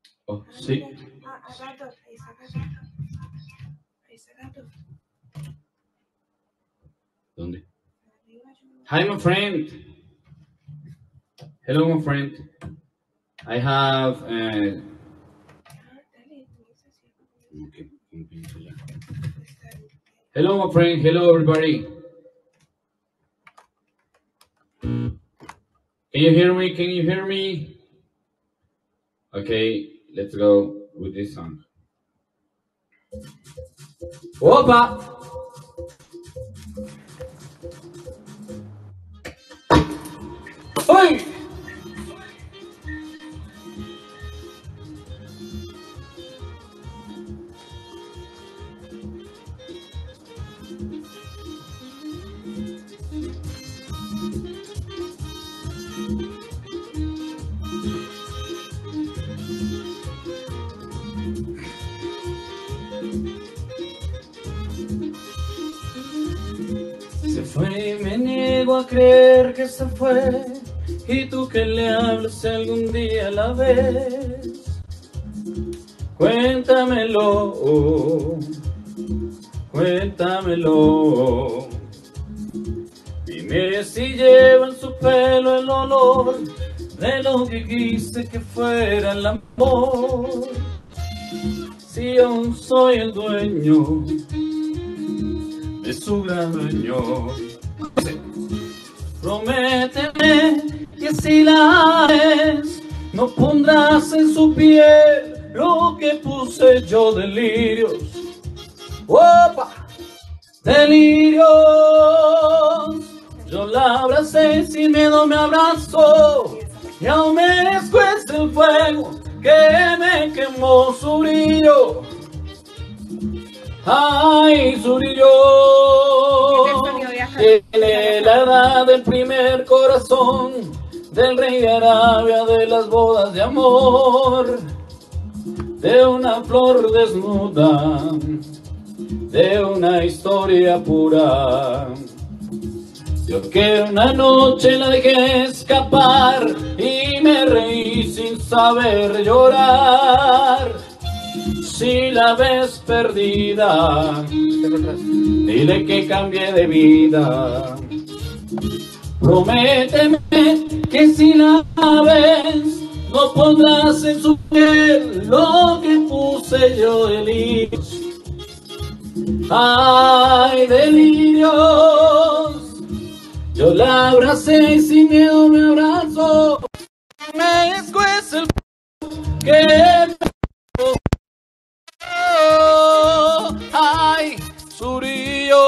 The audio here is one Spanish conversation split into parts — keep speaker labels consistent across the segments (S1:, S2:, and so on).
S1: Oh, sí. ¿Dónde? Hi, my friend. Hello, my friend. I have. Okay. Hello, my friend. Hello, everybody. Can you hear me? Can you hear me? Okay, let's go with this song. Opa! ¡Ay! Se fue y me niego a creer que se fue. Y tú que le hablas si algún día la ves. Cuéntamelo, cuéntamelo. Dime si lleva en su pelo el olor de lo que quise que fuera el amor. Si aún soy el dueño de su gran dueño. Prométeme que si la ves, no pondrás en su piel lo que puse yo, delirios. ¡Opa! Delirios. Yo la abracé sin miedo, me abrazó y aún me escuece el fuego que me quemó su brillo. Ay, su brillo. Tiene la edad del primer corazón, del rey de Arabia, de las bodas de amor, de una flor desnuda, de una historia pura. Yo que una noche la dejé escapar y me reí sin saber llorar. Si la ves perdida, dile que cambié de vida. Prométeme que si la ves, no pondrás en su piel lo que puse yo, delirios. Ay, delirios. Yo la abracé y sin miedo me abrazó. Me escuece el que me... Ay, su brillo.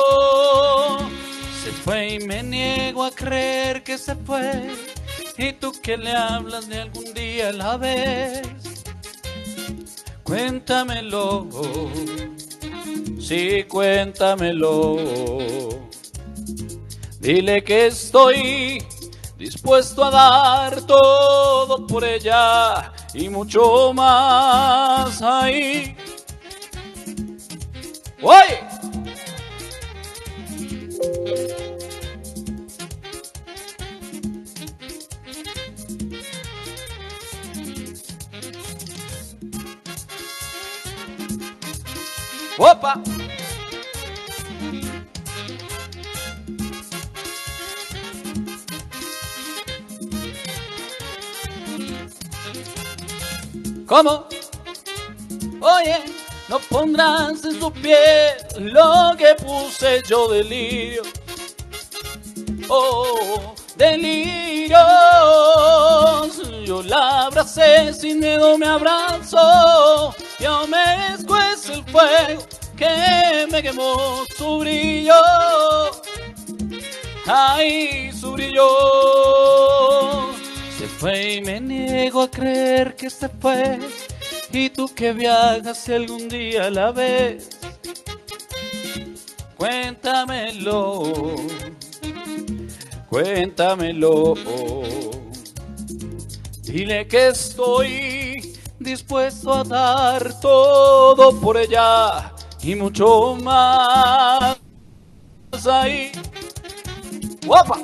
S1: Se fue y me niego a creer que se fue. Y tú que le hablas de algún día la ves. Cuéntamelo, sí, cuéntamelo. Dile que estoy dispuesto a dar todo por ella y mucho más. Ahí. ¡Oye! ¡Opa! ¿Cómo? Oye, no pondrás en su piel lo que puse yo, delirio. Oh, delirios. Yo la abracé, sin miedo me abrazó y aún me escuece el fuego que me quemó su brillo. Ay, su brillo. Se fue y me niego a creer que se fue. Y tú que viajas si algún día la ves, cuéntamelo, cuéntamelo. Dile que estoy dispuesto a dar todo por ella y mucho más. Ahí. ¡Guapa!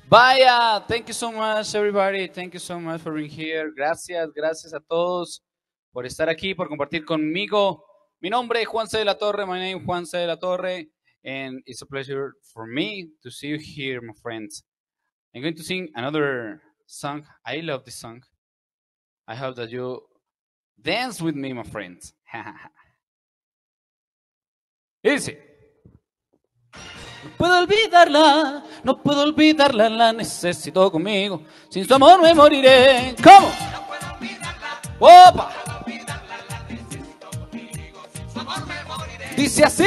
S1: Vaya, thank you so much, everybody. Thank you so much for being here. Gracias a todos por estar aquí, por compartir conmigo. Mi nombre es Juan C. de la Torre. My name is Juan C. de la Torre. And it's a pleasure for me to see you here, my friends. I'm going to sing another song. I love this song. I hope that you dance with me, my friends. Easy. No puedo olvidarla, la necesito conmigo. Sin su amor me moriré. ¿Cómo? No puedo olvidarla. ¡Opa! No puedo olvidarla, la necesito conmigo. Sin su amor me moriré. Dice así.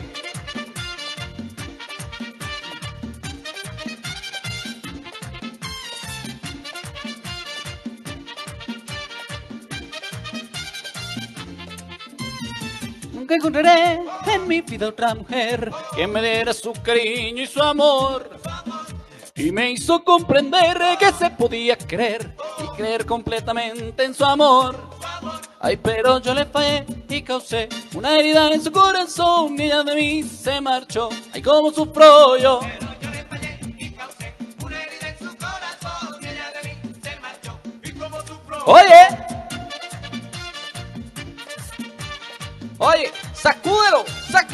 S1: Nunca encontraré en mi vida otra mujer que me diera su cariño y su amor. Y me hizo comprender que se podía creer y creer completamente en su amor. Ay, pero yo le fallé y causé una herida en su corazón y ella de mí se marchó. Ay, cómo sufro yo. Pero yo le fallé y causé una herida en su corazón y ella de mí se marchó. Y cómo sufro. Oye, sacúdelo.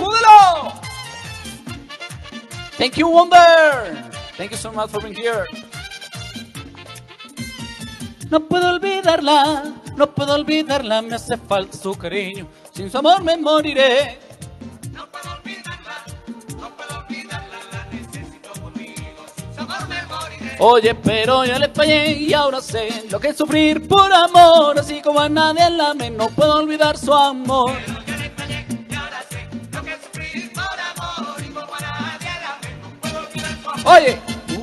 S1: Thank you, Wonder. Thank you so much for being here. No puedo olvidarla, me hace falta su cariño. Sin su amor me moriré. No puedo olvidarla, la necesito conmigo. Sin su amor me moriré. Oye, pero ya le fallé y ahora sé lo que es sufrir por amor. Así como a nadie la amé, no puedo olvidar su amor. Oye,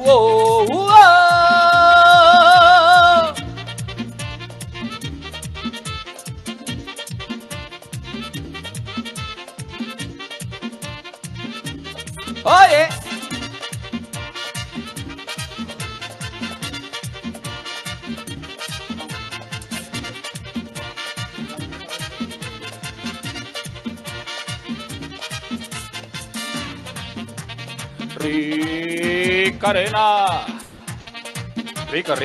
S1: Oye. Rica arena. Rica.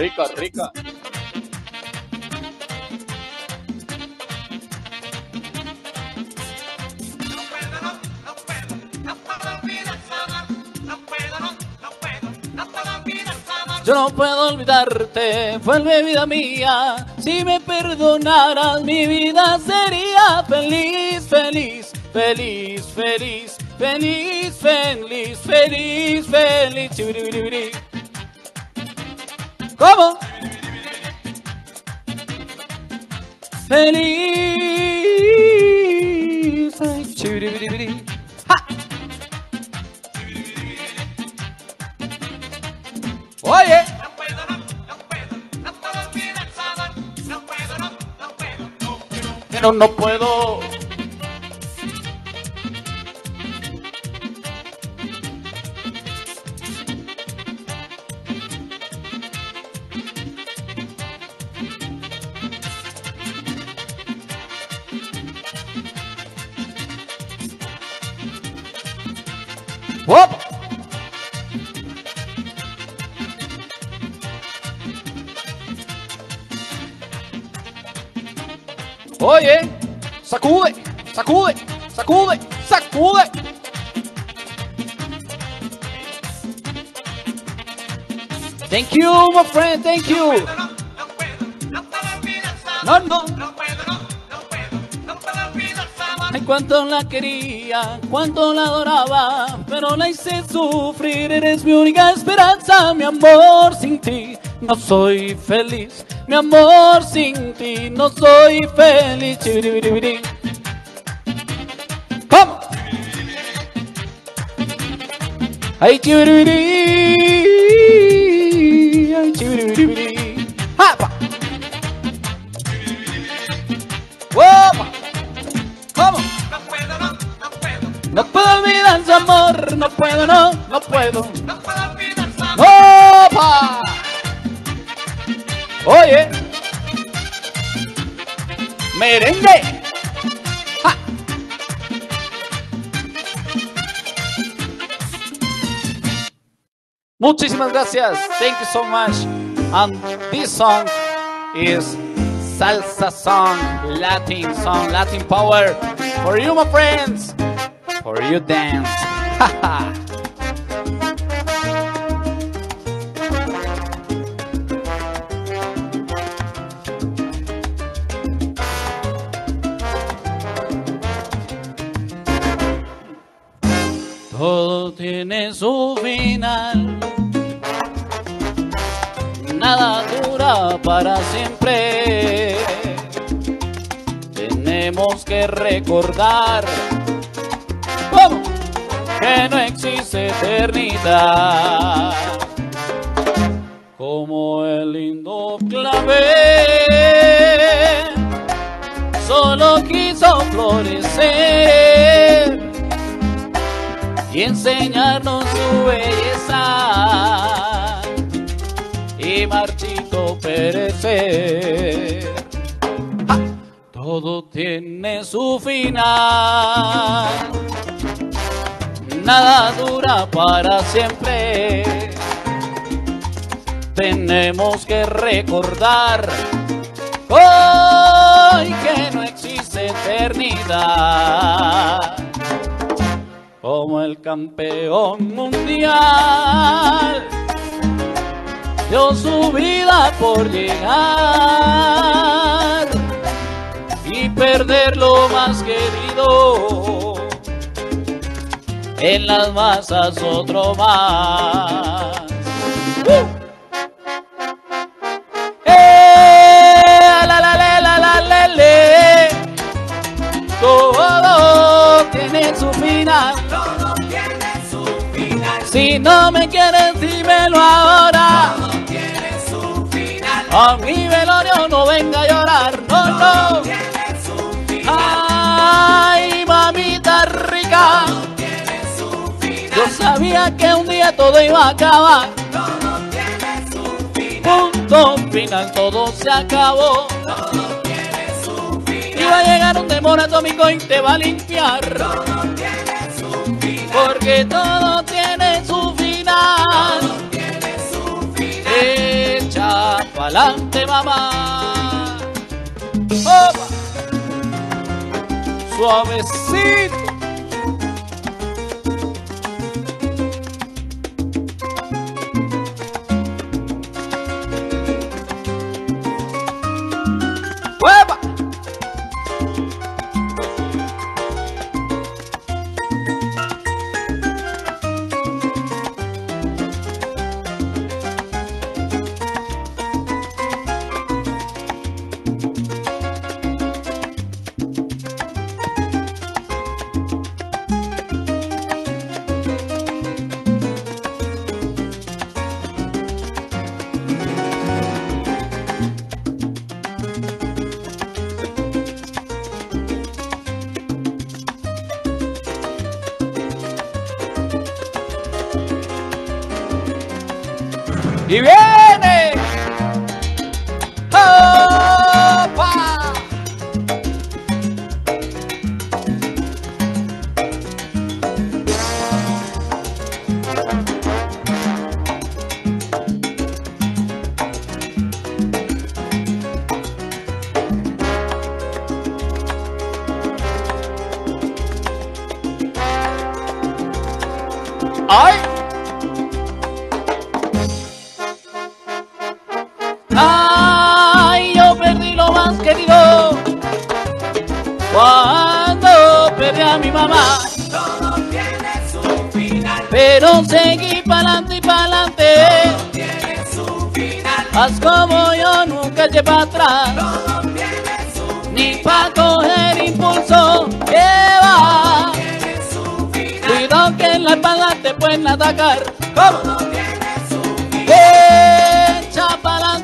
S1: Yo no puedo olvidarte, vuelve vida mía. Si me perdonaras, mi vida sería feliz. Chibiribiribiri. ¿Cómo? Feliz. Chibiribiribiri. ¡Ja! Oye. No puedo. ¡Opa! Oye, sacude. Thank you, my friend, thank you. No. Ay, cuánto la quería, cuánto la adoraba, pero la hice sufrir. Eres mi única esperanza, mi amor, sin ti no soy feliz. Mi amor, sin ti no soy feliz. Chibiribiribiri. ¿Cómo? Ay, chibiribiri. Ay, chibiribiribiri. ¡Apa! ¡Opa! ¿Cómo? No puedo olvidar su amor. No puedo. No puedo olvidar su amor. ¡Opa! Oye, merengue. ¡Ja!
S2: Muchísimas gracias. Thank you so much. And this song is salsa song, Latin song, Latin power. For you, my friends. For you dance. Todo tiene su final, nada dura para siempre. Tenemos que recordar ¿cómo? Que no existe eternidad. Como el lindo clavel solo quiso florecer y enseñarnos su belleza y marchito perecer. ¡Ja! Todo tiene su final, nada dura para siempre. Tenemos que recordar hoy que no existe eternidad. Como el campeón mundial dio su vida por llegar y perder lo más querido, en las masas otro más. Todo tiene su final.
S3: Todo tiene su final.
S2: Si no me quieres, dímelo ahora.
S3: Todo tiene su final.
S2: A mi velorio no venga a llorar, no,
S3: Todo
S2: no.
S3: tiene su final.
S2: Ay, mamita rica.
S3: Todo tiene su final.
S2: Yo sabía que un día todo iba a acabar.
S3: Todo tiene su final.
S2: Punto final, todo se acabó.
S3: Todo tiene su final.
S2: Y va a llegar un demonio atómico y te va a limpiar.
S3: Todo tiene su final.
S2: Porque todo tiene su final.
S3: Todo tiene su final.
S2: Echa pa'lante, mamá. ¡Opa! Suavecito. ¡Opa! Y viene. ¡Opa! ¡Ay! Ay, yo perdí lo más querido cuando perdí a mi mamá.
S3: Todo tiene su final.
S2: Pero seguí pa'lante y pa'lante.
S3: Todo tiene su final.
S2: Haz como yo, nunca eché para atrás,
S3: Todo tiene su
S2: ni pa' coger impulso. Que va,
S3: tiene su final.
S2: cuidado que en la espalda te pueden atacar. ¿Cómo?
S3: Todo tiene su final.
S2: Echa pa'lante.